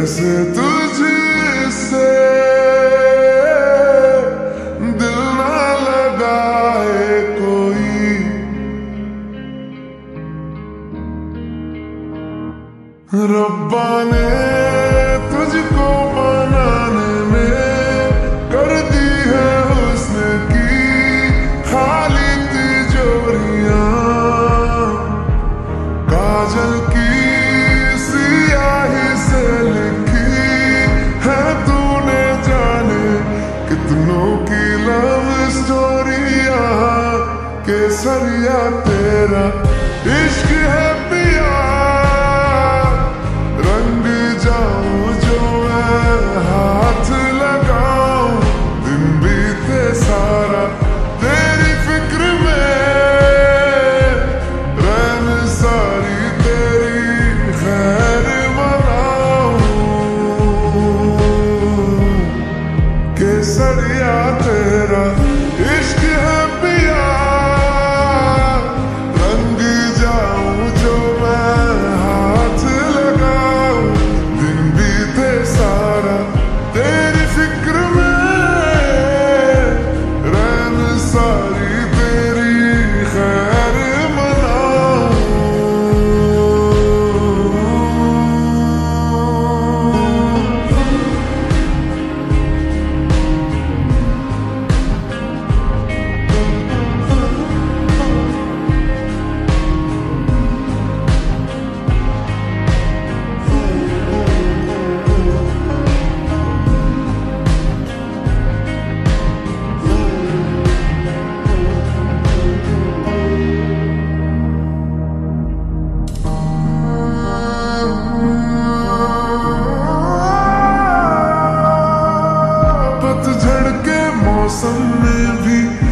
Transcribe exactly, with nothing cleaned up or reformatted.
कैसे तुझसे दिल ना लगाए कोई, रब्बा ने तुझको बनाने में कर दी है हुस्न की खाली तिजोरियां, काजल की सियाही से लिखी है तूने जाने कितनों की लव स्टोरियां, केसरिया तेरा इश्क है पिया, रंग जाऊं जो मैं हाथ लगाऊं, दिन बीते सारा तेरी फिक्र में, रैन सारी तेरी खैर मनाऊं, केसरिया तेरा इश्क है पिया, रंग जाऊं जो मैं हाथ लगाऊं, दिन बीते सारा तेरी फिक्र में, रैन सारी तेरी खैर मनाऊं। पतझड़ के मौसम में भी